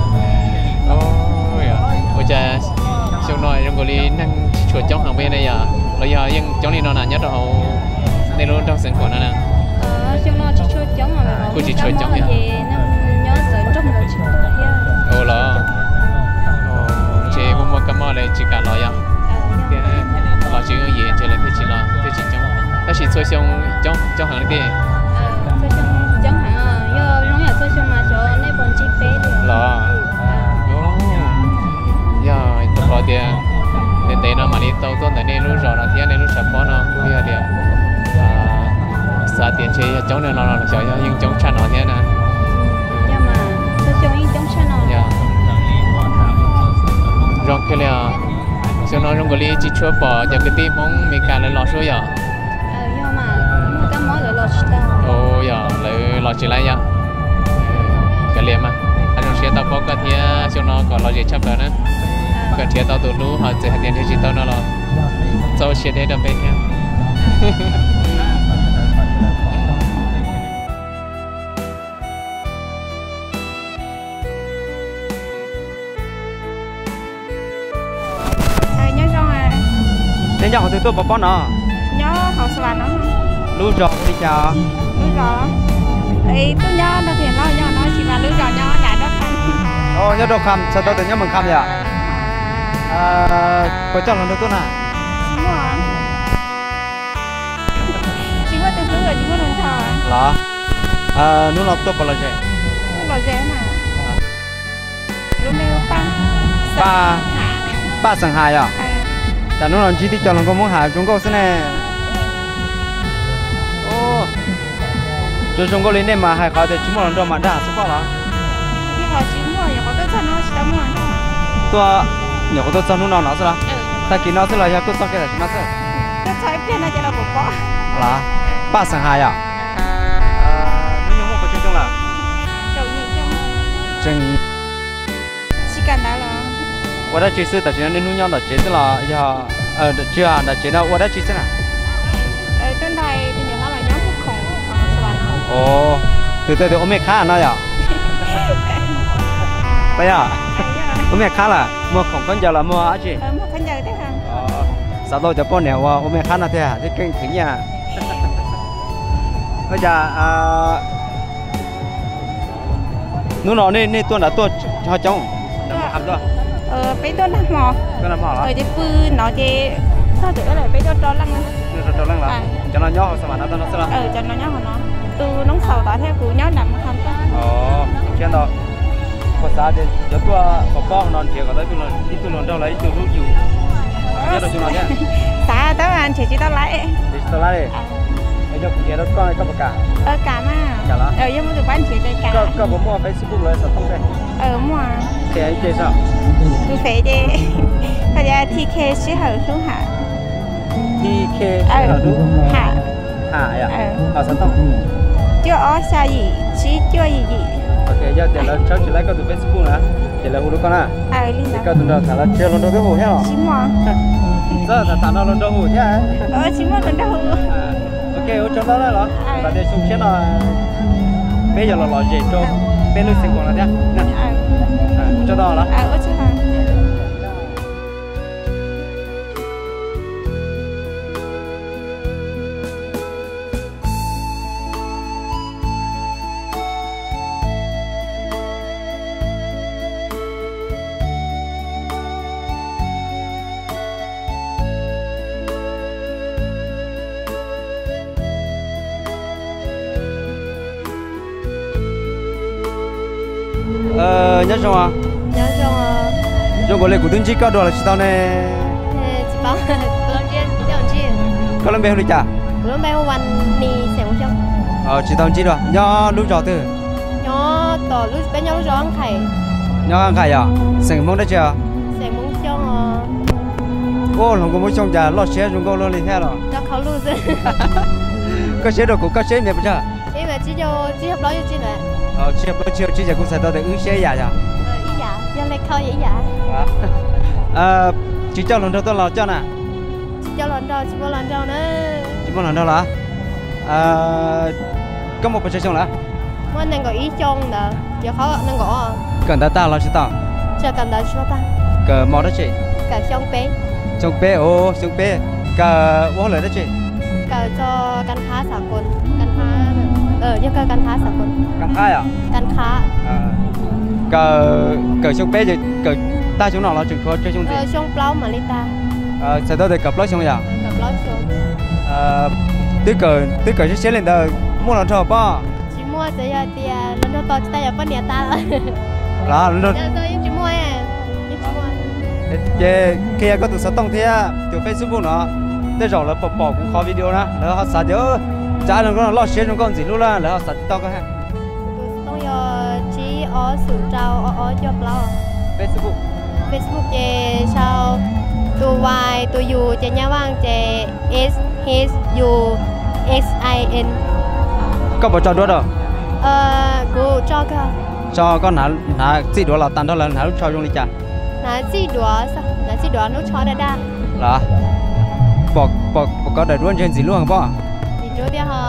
[SPEAKER 4] ôi ôi cha xong rồi trong cái lý năng chuột trong hàng bên đây à bây giờ nhưng trong này nó là nhất là hậu nên luôn trong sân của nó nè
[SPEAKER 3] ờ trong nó chỉ chuột chống mà mà
[SPEAKER 4] cô chỉ chuột chống
[SPEAKER 3] thì nó nhớ sợ trong một chỉ
[SPEAKER 4] ồ là chị muốn mua cái món này chỉ cả loại à loại chỉ cái gì chỉ là cái chỉ là cái chỉ trong cái chỉ xôi xong trong trong hàng cái
[SPEAKER 3] xôi xong chống hẳn à do nó là xôi xong mà chỗ này bọn chị bé được
[SPEAKER 4] là giờ tôi nói tiền nên thế nó mà đi tàu tuần này nên lúc rồi là thiên nên lúc sắp có nó bây giờ tiền xả tiền chơi chống này nó là chơi nhưng chống chăn nó thế nè
[SPEAKER 3] nhưng mà xôi xong nhưng chống chăn nó
[SPEAKER 4] rồi cái là sau đó trong cái ly chỉ chua bỏ cho cái tim mong mình cả lại lọt xuống giờ
[SPEAKER 3] ờ nhưng mà mua cái món rồi lọt tao
[SPEAKER 4] ồ giờ lại lọt chỉ lại giờ cái liềm mà anh trong xe tao có cái thia sau nó còn lọt gì chấp nữa nữa cái thia tao tụi lú họ chỉ tiền chỉ tao nó là sau xe đấy đâm bên theo
[SPEAKER 2] nên nhau thì tôi bảo bọn nó
[SPEAKER 3] nhớ học sờ nó
[SPEAKER 2] lưu rồi đi chào
[SPEAKER 3] lưu rồi ấy tôi nhớ nó thì nó nhớ nó chỉ mà lưu rồi nhớ lại đó khăn
[SPEAKER 2] ô nhớ đâu khăm sao tôi tự nhớ mình khăm vậy à có cho lần đầu tôi nè
[SPEAKER 3] đúng rồi chỉ có từ từ rồi chỉ có lần thở
[SPEAKER 2] là à nó là tôi bảo là gì
[SPEAKER 3] nó là gì mà lúc này ba
[SPEAKER 2] ba ba sẵn hai à tại nó làm chi tiết cho nó có món hàng chúng cô thế này ô cho chúng cô lên đây mà hai khó thì chúng một lần đâu mà đã số bao là
[SPEAKER 3] nhưng mà chỉ mua nhà có cái chân nó chỉ tao mua
[SPEAKER 2] tôi nhà có tôi chân nó nào nó sao ta kia nó sẽ là nhà tôi sao cái này nó sẽ
[SPEAKER 3] cái trái kia này chỉ là bột bò
[SPEAKER 2] là ba sẵn hai à nó nhóm một cái chung là
[SPEAKER 3] kiểu gì chung
[SPEAKER 2] chừng
[SPEAKER 3] chỉ cần đó là
[SPEAKER 2] 我的就是但是那农养的这是了呀，呃，这样的这呢，我的就是呢。
[SPEAKER 3] 呃，trên đây thì nó là nhóm khủng
[SPEAKER 2] 哦，对对对，我没看那呀。 bây giờ bố mẹ khá là mua không con giờ là mua á chị
[SPEAKER 5] ờ một con giờ thế hả
[SPEAKER 2] sao tôi cho bố nèo bố mẹ khá là thế à thế kinh khủng nha bây giờ nó nó nên nên tôi đã tôi cho cháu làm học đó
[SPEAKER 5] ờ bây giờ làm mò
[SPEAKER 2] tôi làm mỏ
[SPEAKER 5] ờ thì pư nó thì sao được là bây giờ cho lăng
[SPEAKER 2] cho lăng là cho nó nhỏ sao mà nó nó sao
[SPEAKER 5] ờ cho nó nhỏ nó từ nóng sầu tỏi theo cụ nhỏ nằm không có
[SPEAKER 2] ồ trên đó có sao thì cho tôi có bao non thiệt ở đây tôi là đi tôi lần đầu lấy tôi lúc nhiều nhớ được chúng nó nhé
[SPEAKER 5] xã tao ăn chỉ chỉ tao lấy
[SPEAKER 2] đi tôi lấy bây giờ cũng nhớ được con này có một cả
[SPEAKER 5] ờ cả mà
[SPEAKER 2] cả đó
[SPEAKER 5] ờ nhưng mà được bán chỉ cho cả
[SPEAKER 2] có có mua Facebook rồi sao không đây
[SPEAKER 5] ờ mua
[SPEAKER 2] thì anh chơi sao
[SPEAKER 5] tôi phải đi bây giờ tê ca sẽ hở xuống hạ
[SPEAKER 2] tê ca
[SPEAKER 5] ờ hạ
[SPEAKER 2] hạ à ở sao không
[SPEAKER 5] chưa ở xa gì chỉ chưa gì gì
[SPEAKER 2] ok giờ thì là cháu chỉ lấy cái từ Facebook nữa thì là hú con à
[SPEAKER 5] ờ linh
[SPEAKER 2] thì cái từ đó là chơi lần đầu cái hú hết rồi
[SPEAKER 5] chỉ mua
[SPEAKER 2] giờ là thằng nào lần đầu hú thế à
[SPEAKER 5] ờ chỉ mua lần đầu
[SPEAKER 2] ok ở trong đó đó là để xuống trên là bây giờ là lo gì cho bên lưu sinh hoạt là thế nè cho đó là
[SPEAKER 5] ờ ở chỗ nào
[SPEAKER 2] ờ nhớ không à
[SPEAKER 3] nhớ rồi
[SPEAKER 2] trong cái này của tôi chỉ có đồ là chỉ tao này
[SPEAKER 3] chỉ bảo lần trên lần trên
[SPEAKER 2] có lần bé đi chả
[SPEAKER 3] lần bé hôm ni sẽ một trong
[SPEAKER 2] ờ chỉ tao chỉ rồi nhớ lúc rõ từ
[SPEAKER 3] nhớ tỏ lúc bé nhớ lúc rõ ăn khải
[SPEAKER 2] nhớ ăn khải à sành mong đấy chưa
[SPEAKER 3] sẽ muốn trong
[SPEAKER 2] ô lòng có muốn trong nhà lo xe chúng con lo đi theo rồi
[SPEAKER 3] choเขารู้สึก
[SPEAKER 2] có xe đồ cũng có xe này bây giờ
[SPEAKER 3] 因为只有只有攞要轉嚟，
[SPEAKER 2] ờ xe bao nhiêu chỉ giờ cũng sẽ tao để ứng xe nhà rồi
[SPEAKER 3] 誒依家有力扣依家，
[SPEAKER 2] ờ chỉ cho lần đầu tôi lo cho nè
[SPEAKER 3] 只有輪到只冇輪到呢，
[SPEAKER 2] chỉ một lần đâu là ờ có một cái xe xong là
[SPEAKER 3] 我能夠依種的，就好能夠，
[SPEAKER 2] cần ta ta lo chỉ tao
[SPEAKER 3] 就咁多說吧，
[SPEAKER 2] cờ mò đó chị
[SPEAKER 3] 個雙臂，
[SPEAKER 2] trong bé ô trong bé cờ vô lời đó chị
[SPEAKER 3] 個做กันค้าสากลกันค้าเออ一個กันค้าสากล
[SPEAKER 2] cam khai à
[SPEAKER 3] กันค้า
[SPEAKER 2] cờ cờ trong bé thì cờ ta chúng nó là chúng tôi chơi chung
[SPEAKER 3] เอ
[SPEAKER 2] gì
[SPEAKER 3] อช่วงเปล่ามาลิตา
[SPEAKER 2] ờ sẽ tôi để cặp lót xong rồi
[SPEAKER 3] กับร้อยช่วง
[SPEAKER 2] ờ tí cờ tí cờ sẽ lên đời mua lần sau bao
[SPEAKER 3] จิมัวจะยาเตียแล้วเราต่อจะได้ยาปนเนียตาละ
[SPEAKER 2] là lần
[SPEAKER 3] เดี๋
[SPEAKER 2] đầu
[SPEAKER 3] ยวตัวยังจิมัวอ่ะยังจิมัว
[SPEAKER 2] cái kia có tụi sao tông thế từ Facebook nó để rồi là bỏ bỏ cũng khó video đóแล้วhọ xả nhớ trả lần con lo share con gì luôn làแล้วhọ xả tao có ha
[SPEAKER 3] ต้องยอจีอ๋อสูงเจ้าอ๋ออ๋อจบแล้ว
[SPEAKER 2] Facebook
[SPEAKER 3] Facebook เจชาวตัว Y ตัว U เจย่าว่างเจ S H U X I N
[SPEAKER 2] có bỏ cho đuôi đâu
[SPEAKER 3] เอ่อกูจอก็
[SPEAKER 2] cho con nã nã gì đó là tan đó là nã lúc cho dùng đi chả
[SPEAKER 3] นาจีดัวสันาจีดัวนุชอได้ได้
[SPEAKER 2] là bỏ bỏ bỏ có để luôn trên gì luôn không bỏ
[SPEAKER 3] จีดัวเดียวฮะ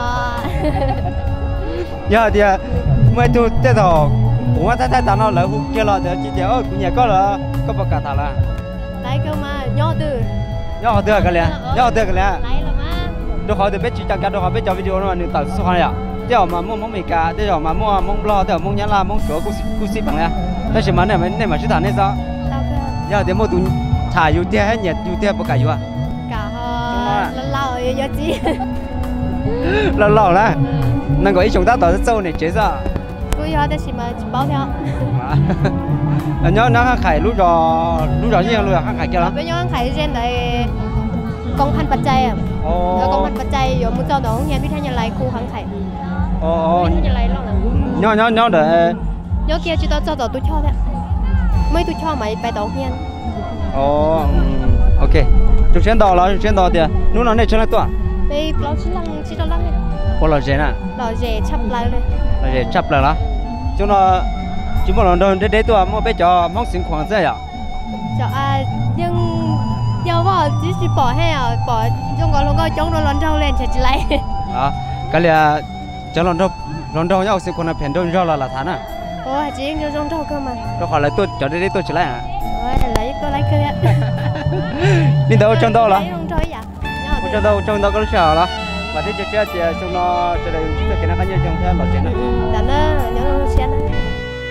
[SPEAKER 2] giờ thì mấy tu thế đó cũng thấy thấy tao nó là hút kia là để chỉ để ơi cũng nhà có là có bỏ cả thà là
[SPEAKER 3] ไล่ก็มาย่อตื้อ
[SPEAKER 2] nhau họ được cái này nhau được cái này
[SPEAKER 3] ไล่ละมา
[SPEAKER 2] đồ họ thì biết chỉ chẳng cả đồ họ biết cho video nó nên tạo số này à thế mà mua món mì cá thế mà mua món bò thế món nhãn la món sữa cũng cũng xịt bằng này thế chỉ mà này mà này mà chỉ thằng này sao
[SPEAKER 3] เต้าก็
[SPEAKER 2] giờ thì mua tụ thả yêu tia hết nhiệt yêu tia bỏ cả yêu à
[SPEAKER 3] กะฮอละเล่าเยอะๆจี
[SPEAKER 2] lâu lâu là năng có ý chúng ta tạo ra sâu này chế sao
[SPEAKER 3] กูยอแต่สิมาจิเป้าเท่า
[SPEAKER 2] nhớ nó khải lúc đó lúc đó gì lúc đó khải kia lắm
[SPEAKER 3] เป็นย้อนไขเช่นใดกองพันปัจจัยอ่ะแล้วกองพันปัจจัยอยู่มุ้งเจ้าหนองเฮียนพิทยาลัยครูขังไข่
[SPEAKER 2] ồ
[SPEAKER 3] พิทยาลัยหรอกนะ
[SPEAKER 2] nhớ nhớ nhớ để
[SPEAKER 3] ย้อนเกียร์จุดต่อต่อตุ้ชอบเนี่ยไม่ตุ้ชอบไหมไปต่อเฮียน
[SPEAKER 2] ồ ok chúng先到了chúng先到的lúc nào này chơi lại tua
[SPEAKER 3] ไปเราชิ้นลังชิ้นเราลังเนี่ย
[SPEAKER 2] có là gì nè
[SPEAKER 3] เราเจชับไล่เลย
[SPEAKER 2] là gì chấp lại đó chúng nó chúng nó lần đầu đến đấy tua mua bé cho mong sinh khoản thế à
[SPEAKER 3] จะอ่ะยังยังว่าจีสิปล่อยให้อ่ะปล่อยจงก็ลงก็จงโดนร้อนเจ้าเล่นเฉยๆไร
[SPEAKER 2] à cái là cho lần đầu lần đầu nhau sinh khoản là phèn đâu cho là là thán à
[SPEAKER 5] ủa chị cho trong trâu cơ mà
[SPEAKER 2] nó khỏi lại tôi cho đây tôi chỉ lại à
[SPEAKER 5] ôi lấy tôi lấy cái
[SPEAKER 2] đi đâu trong đâu là
[SPEAKER 5] lấy trong trâu vậy
[SPEAKER 2] trong đâu trong đâu có sợ là và thế chơi chơi trong nó chơi đây chúng ta cái nó có nhiều trong thế là chuyện này
[SPEAKER 5] đã nó nhớ nó xem đấy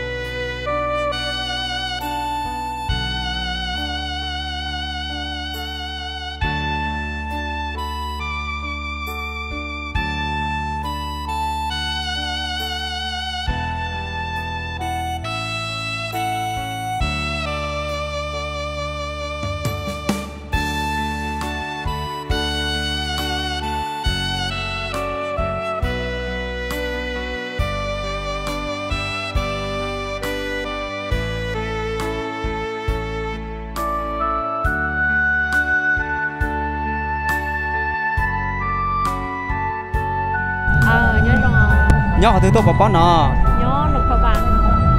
[SPEAKER 5] ờ nhớ rồi
[SPEAKER 2] nhớ họ thứ tôi bỏ bỏ nó
[SPEAKER 5] nhớ lục vào bàn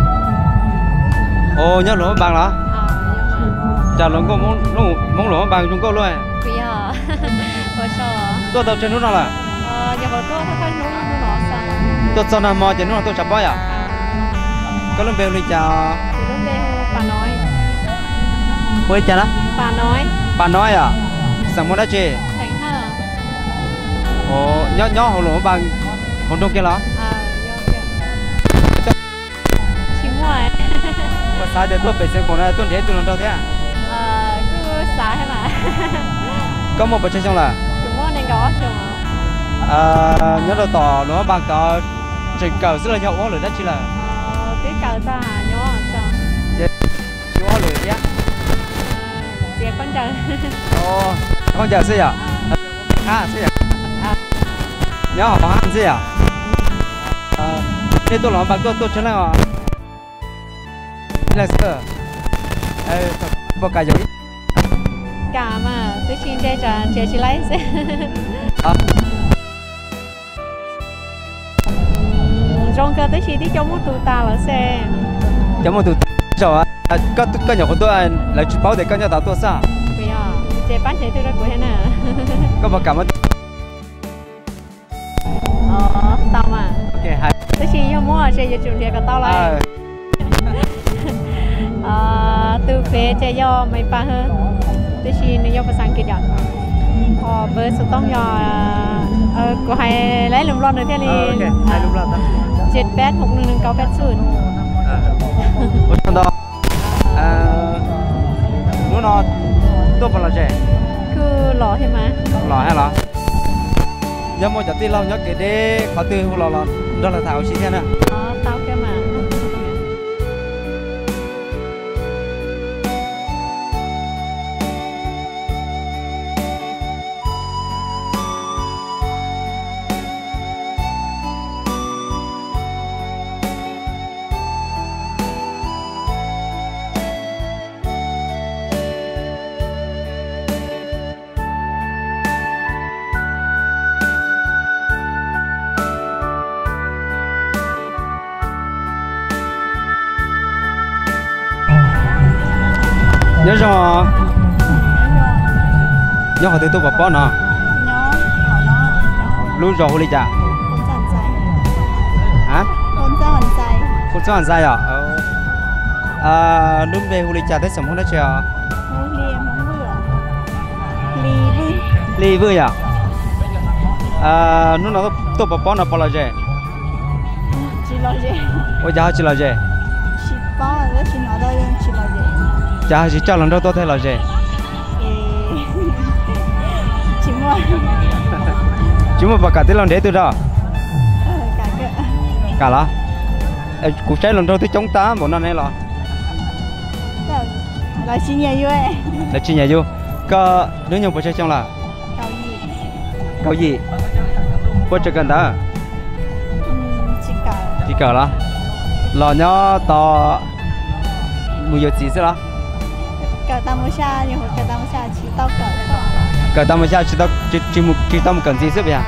[SPEAKER 2] ồ nhớ lỗ bằng là
[SPEAKER 5] ờ nhưng mà
[SPEAKER 2] chả lỗ có muốn muốn muốn lỗ bằng chúng cô luôn
[SPEAKER 5] bây giờ hồi sợ
[SPEAKER 2] tôi tao trên núi nào là
[SPEAKER 5] ờ giờ hồi tôi thôi nó nó nó sao
[SPEAKER 2] tôi cho nó mò trên núi nào tôi chả bao à có lần về đi chào
[SPEAKER 5] từ lúc đây bà nói
[SPEAKER 2] quay chả đó
[SPEAKER 5] bà nói
[SPEAKER 2] bà nói à sang món đã chơi
[SPEAKER 5] thành hả
[SPEAKER 2] ồ nhớ nhớ họ lỗ bằng còn trong kia là
[SPEAKER 5] ờ do kìa chỉ ngoài
[SPEAKER 2] và sai để tôi phải xem còn này tôi để tôi làm đâu thế à
[SPEAKER 5] ờ cứ xả hay mà
[SPEAKER 2] có một bữa chơi xong là
[SPEAKER 5] chúng mua nên có chừng
[SPEAKER 2] à nhớ đầu tỏ nó bằng tỏ chỉ cầu rất là nhậu quá rồi đó chỉ là
[SPEAKER 5] ờ cái cầu ta nhớ sao
[SPEAKER 2] chỉ quá rồi nhá
[SPEAKER 5] chị con chờ
[SPEAKER 2] ồ con chờ gì à à gì à nhớ họ ăn gì à nên tôi làm bằng tôi tôi chơi nào là sao ê bao cả rồi
[SPEAKER 5] cả mà tôi xin chơi cho chơi chỉ lấy xe trong cơ tôi chỉ đi cho một tụ ta là xe
[SPEAKER 2] cho một tụ rồi à có có nhỏ của tôi là chụp báo để có nhỏ tao tôi sao
[SPEAKER 5] bây giờ chơi bán chơi tôi rất của nè
[SPEAKER 2] có bao cả mất
[SPEAKER 5] ờ tao mà
[SPEAKER 2] ok hai
[SPEAKER 5] tôi chỉ cho mua chơi cho trường địa cả tao lại ờ từ phía chơi do mấy ba hơn tôi chỉ nếu do sang kia được ờ với số tông do ờ của hai lấy lùm lon nữa thế này
[SPEAKER 2] ok hai lùm lon
[SPEAKER 5] chết pet một nương cao pet sườn
[SPEAKER 2] ở trong đó à nó nó tôi phải là gì
[SPEAKER 5] cứ lò hay mà
[SPEAKER 2] lò hay là nhớ một chút tí lâu nhớ cái đấy có từ lò lò đó là thảo chi thế nè
[SPEAKER 5] ờ tao kia mà
[SPEAKER 2] nhớ rồi nhớ họ từ tôi bỏ bỏ nó
[SPEAKER 5] nhớ họ nó
[SPEAKER 2] luôn rồi đi chả
[SPEAKER 5] con dàn dài
[SPEAKER 2] hả
[SPEAKER 5] con dàn dài
[SPEAKER 2] con sao ăn dài à à lúc về hồ ly trà tới sớm hôm đó chưa
[SPEAKER 5] muốn liềm muốn vừa lì vui
[SPEAKER 2] lì vui à à lúc nào tôi bỏ bỏ nó bỏ là gì
[SPEAKER 5] chỉ lo gì
[SPEAKER 2] ôi cha chỉ là gì
[SPEAKER 5] chỉ bao là chỉ nói đâu chỉ lo gì
[SPEAKER 2] cha chỉ cho lần đó tôi thấy là gì
[SPEAKER 5] chỉ mua
[SPEAKER 2] chỉ một bạc cả tới lần đấy tôi đó
[SPEAKER 5] cả cái
[SPEAKER 2] cả là cụ trái lần đầu tôi chống tá bọn nó này là
[SPEAKER 5] là chỉ nhà vui
[SPEAKER 2] là chỉ nhà vô có đứa nhau bữa chơi trong là
[SPEAKER 5] cầu gì
[SPEAKER 2] cầu gì bữa chơi gần đó
[SPEAKER 5] chỉ cầu
[SPEAKER 2] chỉ cờ là lò nhó to mùi giờ gì đó
[SPEAKER 5] cầu tam mô sa nhưng mà cầu tam mô sa chỉ tao cầu đó
[SPEAKER 2] cờ tao mới ra chỉ tao chỉ chỉ một chỉ tao một cần gì xếp vậy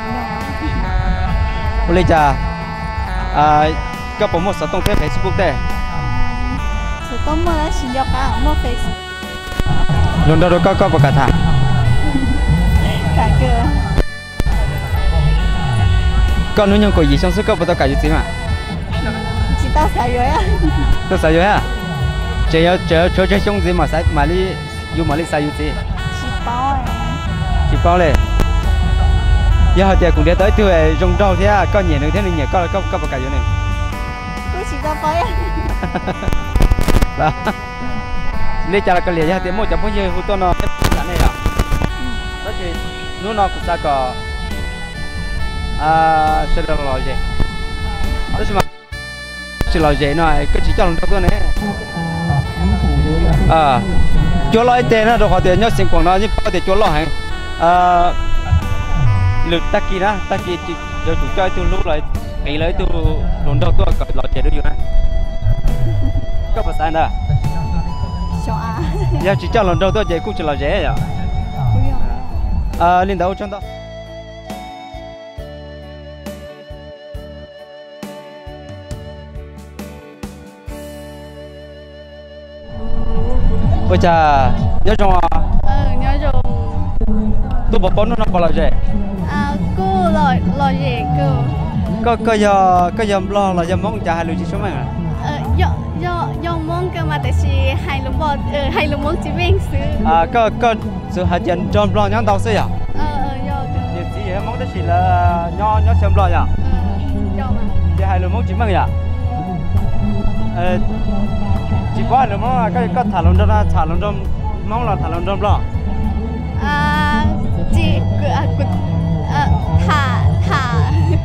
[SPEAKER 2] hôm nay cha à các bộ một số thông tin Facebook đây
[SPEAKER 5] số tông mà chỉ cho cả một Facebook
[SPEAKER 2] luôn đâu đâu có có một cả thằng
[SPEAKER 5] cả cửa
[SPEAKER 2] con nuôi nhung có gì trong số các bộ tao cả gì mà
[SPEAKER 5] chỉ tao xài rồi á.
[SPEAKER 2] tôi xài rồi à chỉ có chỉ cho cho xong gì mà xài mà đi dùng mà đi xài gì
[SPEAKER 5] Chỉ bao ấy.
[SPEAKER 2] chỉ bao lên giờ họ cũng để tới từ rong rau thế à có nhiều nữa thế này nhiều có có có một cái gì này
[SPEAKER 5] Cứ chỉ có bao á.
[SPEAKER 2] đó lấy cho là cái liền thì mỗi chấm mỗi giờ hút to nó cái này à đó thì nó nó cũng sao có à sẽ được lo gì đó chứ mà chỉ lo gì nó cái chỉ cho nó thôi này à cho lo tiền nó được họ tiền nhớ sinh quảng nó nhưng có thể cho lo hay à lực ta kia đó ta kia chỉ cho chủ chơi tôi lúc lại kỳ lấy tôi lồn đâu tôi còn lo gì được rồi có phải sai đâu
[SPEAKER 5] Cho à.
[SPEAKER 2] giờ chỉ cho lần đầu tôi chỉ cũng chỉ là dễ à à lên đầu chân đó bây giờ nhớ trong à
[SPEAKER 5] Ờ, nhớ rồi.
[SPEAKER 2] tôi bỏ bón nó còn là dễ
[SPEAKER 5] À, cô lo lo gì cô?
[SPEAKER 2] có có giờ có giờ lo là giờ món chả hay lưu chỉ số mấy à
[SPEAKER 5] Ờ, do do do mong cơ mà tại vì hai lúm bò, ờ, hai lúm mong chỉ bên xứ.
[SPEAKER 2] à có có sự hạt chân trong lo nhắn đâu xí à
[SPEAKER 5] Ờ, ờ, do cơ.
[SPEAKER 2] điều gì vậy món đó chỉ là nho nho xem lo à
[SPEAKER 5] Ờ, do mà.
[SPEAKER 2] chỉ hai lúm món chỉ mấy à ờ chỉ có lúm món là cái cái thả lúm đó là thả lúm đó món là thả lúm đó lo
[SPEAKER 5] À, chị cứ à cứ à, thả thả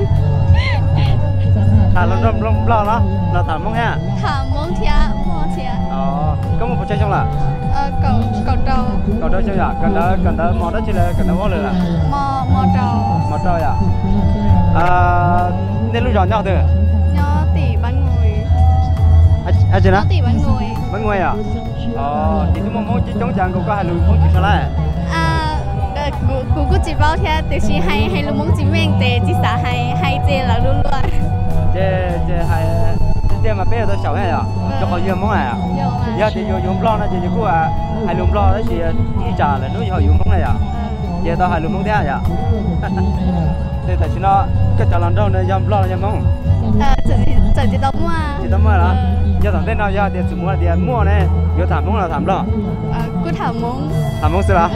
[SPEAKER 2] thả lúm đó lo lo đó là thả món ha
[SPEAKER 5] thả mong thia mong thia.
[SPEAKER 2] ờ có một chơi xong là
[SPEAKER 5] Ờ, cầu cầu trâu
[SPEAKER 2] còn đó chơi à còn đó còn đó món đó chỉ là còn đó món nữa à
[SPEAKER 5] mò mò trâu.
[SPEAKER 2] món chơi à à nên lúc nhỏ nhau thôi
[SPEAKER 5] Nhớ tỷ bán ngồi.
[SPEAKER 2] à à chị
[SPEAKER 5] Nhớ
[SPEAKER 2] nào
[SPEAKER 5] tỷ bán ngồi.
[SPEAKER 2] mấy người à ờ thì tôi mong muốn chỉ chống chàng cũng có hai lúm món chỉ sao lại
[SPEAKER 5] À, ờ, cụ cụ cụ chỉ bảo theo từ khi hay hay lúm mong chỉ mình để chỉ xả hay hay chế là luôn luôn.
[SPEAKER 2] chế chế hai chế mà bây giờ tôi xấu hay à cho họ dùng món này à
[SPEAKER 5] Nhiều mà.
[SPEAKER 2] giờ thì dùng dùng lo nó chỉ cũng à hai lúm lo đó chỉ chỉ trả là nếu họ dùng món này à giờ tao hai lúm món thế à thì tại sao nó cái trả lần đâu này dùng lo là dùng món
[SPEAKER 5] Ờ, chỉ chỉ chỉ đâu mua.
[SPEAKER 2] chỉ tao mua là giờ thằng tên nào giờ thì mua là tiền mua này giờ thảm món là thảm lo
[SPEAKER 5] Ờ, cụ thả mong.
[SPEAKER 2] thảm món xưa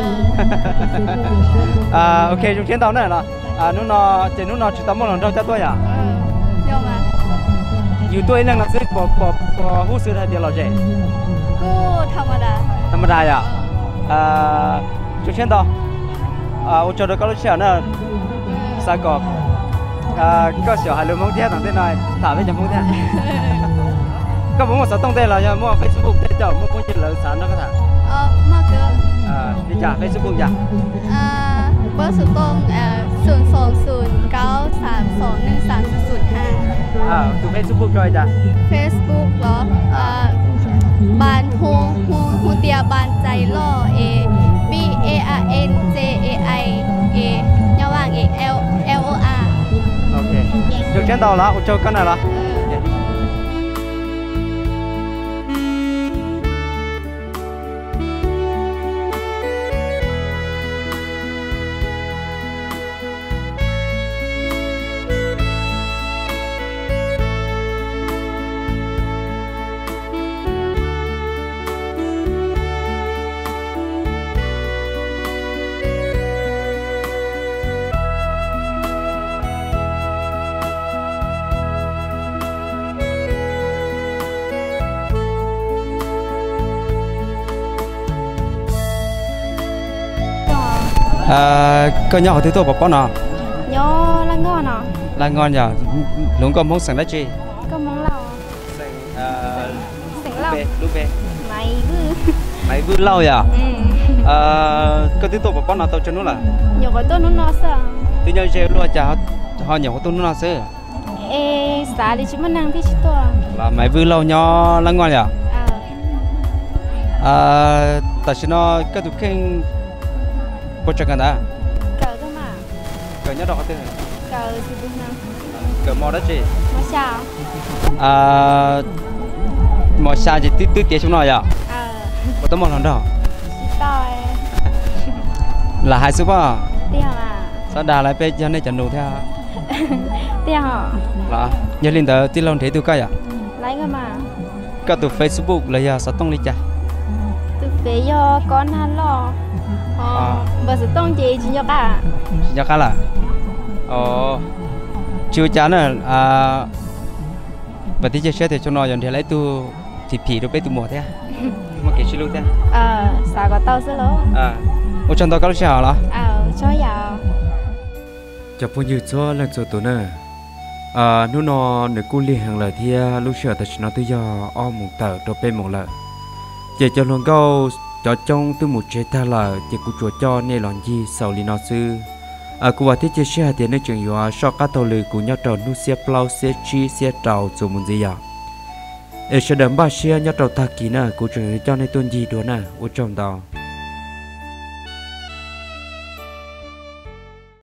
[SPEAKER 2] à ok chúng chiến đấu này là à nó nó chỉ nó nó chỉ tao mua lần đâu cho tôi à
[SPEAKER 5] Ờ, nhiều mà.
[SPEAKER 2] อยู่ตัวเองนั่งซื้อปอปอปอหูซื้อได้เดียวเราเจ๊
[SPEAKER 5] Cụ thả mà đã.
[SPEAKER 2] ธรรมดาอ่ะอ่าจุดเช่นต่ออ่าอุจจาระก็รู้เชี่ยวนะสากอบอ่าก็เสียวหายลืมมองเที่ยต่างเต้นหน่อยถามให้จำมองเที่ยก็ผมว่าสต้องเต้นเราจะมั่วเฟซบุ๊กเต้นเจ้ามั่วพูดจีนเลยสารนักกระถาง
[SPEAKER 5] Ờ, mà cơ.
[SPEAKER 2] อ่าดีจ้าเฟซบุ๊กจ้า
[SPEAKER 5] À, bữa sự tôn à sườn sườn sườn cáo sàn sườn nên sàn sườn ha.
[SPEAKER 2] อ่าดูเฟซบุ๊กด้วยจ้า
[SPEAKER 5] Facebook เหรออ่าบานฮูฮูฮูเตียบานใจล่อ A B A R N J A I A ย่อว่าง A L L O R
[SPEAKER 2] โอเคจุดเช่นต่อละอุจจาระกันไหนละ à cái nhỏ thứ tôi bảo con nào
[SPEAKER 5] Nhó là ngon à?
[SPEAKER 2] là ngon nhở luôn có món sẵn đó chị
[SPEAKER 5] Có món lẩu
[SPEAKER 2] sẵn
[SPEAKER 5] Sẵn lẩu
[SPEAKER 2] lúc về
[SPEAKER 5] Mày vư
[SPEAKER 2] mày vừa lâu à
[SPEAKER 5] Ừ
[SPEAKER 2] à cái thứ tôi bảo con nào tôi cho nó là
[SPEAKER 5] Nhiều cái tôi nó nó sao
[SPEAKER 2] tự nhiên chơi luôn chả họ nhỏ tôi nó sao
[SPEAKER 5] Ê, xá đi chứ mà năng thì chứ tôi
[SPEAKER 2] là mày vừa lâu nhỏ là ngon nhở
[SPEAKER 5] À
[SPEAKER 2] à tại sao nó cái tụi khen có chắc đã
[SPEAKER 5] Cờ cơ mà
[SPEAKER 2] cờ nhớ đọc tên
[SPEAKER 5] Cờ thì đúng không?
[SPEAKER 2] cờ mò đó chị
[SPEAKER 5] Mà sao?
[SPEAKER 2] à mò xa chỉ tí tí tí chúng nó à
[SPEAKER 5] Ờ
[SPEAKER 2] có tấm mò lần đó
[SPEAKER 5] Chị tôi
[SPEAKER 2] là hai số bao
[SPEAKER 5] Tiêu à
[SPEAKER 2] sao đà lại bây giờ này chẳng đủ theo
[SPEAKER 5] Tiêu hả?
[SPEAKER 2] là nhớ lên tờ tí lòng thế tôi coi à
[SPEAKER 5] Lấy
[SPEAKER 3] cái cơ mà
[SPEAKER 2] cái từ Facebook là giờ sao tông đi cha
[SPEAKER 3] từ phía do con hắn lo ờ bà sẽ tông chị chỉ cho cả
[SPEAKER 2] giờ khá là ờ chưa chán à à và tí chơi thì cho nó dần thì lấy tu thì phì đâu biết tu mùa thế mà kể chuyện luôn thế
[SPEAKER 3] ờ sao có tao sẽ lỗ
[SPEAKER 2] à ô chân tao có lúc nào đó
[SPEAKER 3] ờ cho giàu
[SPEAKER 1] cho phong như cho lần cho tụi nè à nó nó nửa cu li hàng lời thì lúc sợ ta nó tự do om một tờ cho bên một lời chỉ cho luôn câu cho trong từ một chế ta là chỉ cụ chúa cho nên làm gì sau li nó sư à cụ bảo thiết chế xe thì nó chừng yếu so các tàu lưới của nhau trâu nu xe plau xe chi xe trâu cho muốn gì à ở sẽ đầm ba xe nhau trâu ta kỹ nè cụ chừng cho nên tuân gì đó nè ở trong tàu